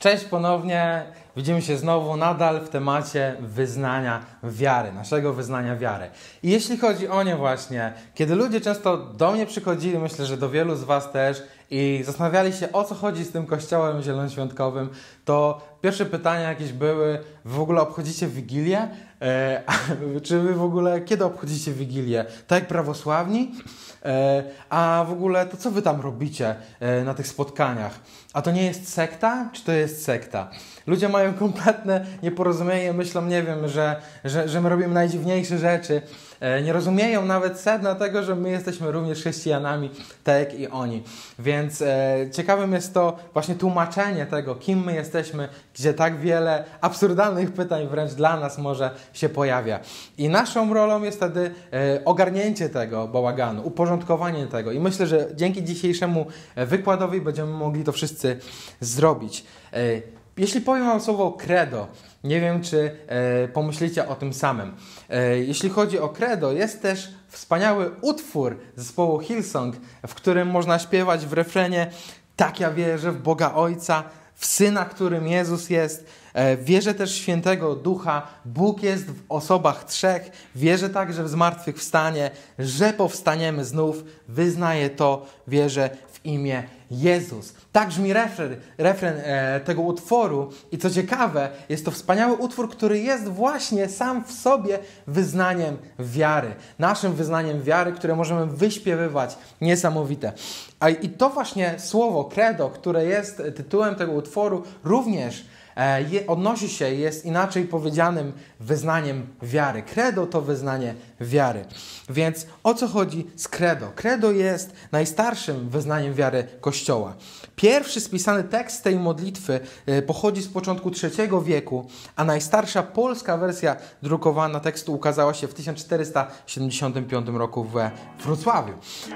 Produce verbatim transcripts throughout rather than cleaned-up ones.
Cześć ponownie, widzimy się znowu nadal w temacie wyznania wiary, naszego wyznania wiary. I jeśli chodzi o nie właśnie, kiedy ludzie często do mnie przychodzili, myślę, że do wielu z was też, i zastanawiali się, o co chodzi z tym kościołem zielonoświątkowym, to pierwsze pytania jakieś były: wy w ogóle obchodzicie Wigilię? E, czy wy w ogóle kiedy obchodzicie Wigilię? Tak jak prawosławni? E, a w ogóle to co wy tam robicie e, na tych spotkaniach? A to nie jest sekta? Czy to jest sekta? Ludzie mają kompletne nieporozumienie, myślą, nie wiem, że, że, że my robimy najdziwniejsze rzeczy. E, nie rozumieją nawet sedna tego, że my jesteśmy również chrześcijanami, tak jak i oni. Więc e, ciekawym jest to właśnie tłumaczenie tego, kim my jesteśmy, gdzie tak wiele absurdalnych pytań wręcz dla nas może się pojawia. I naszą rolą jest wtedy e, ogarnięcie tego bałaganu, uporządkowanie tego. I myślę, że dzięki dzisiejszemu wykładowi będziemy mogli to wszyscy zrobić. E, Jeśli powiem wam słowo credo, nie wiem, czy e, pomyślicie o tym samym. E, jeśli chodzi o credo, jest też wspaniały utwór zespołu Hillsong, w którym można śpiewać w refrenie: tak ja wierzę w Boga Ojca, w Syna, którym Jezus jest. E, wierzę też w Świętego Ducha. Bóg jest w osobach trzech. Wierzę także w zmartwychwstanie, że powstaniemy znów. Wyznaję to, wierzę w imię Jezus. Tak brzmi refren, refren e, tego utworu i co ciekawe, jest to wspaniały utwór, który jest właśnie sam w sobie wyznaniem wiary. Naszym wyznaniem wiary, które możemy wyśpiewywać. Niesamowite. A i to właśnie słowo credo, które jest tytułem tego utworu, również e, je, odnosi się, jest inaczej powiedzianym wyznaniem wiary. Credo to wyznanie wiary. Więc o co chodzi z credo? Credo jest najstarszym wyznaniem wiary Kościoła. Pierwszy spisany tekst tej modlitwy pochodzi z początku trzeciego wieku, a najstarsza polska wersja drukowana tekstu ukazała się w tysiąc czterysta siedemdziesiątym piątym roku we Wrocławiu.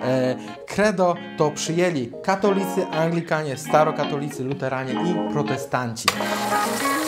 Credo to przyjęli katolicy, anglikanie, starokatolicy, luteranie i protestanci.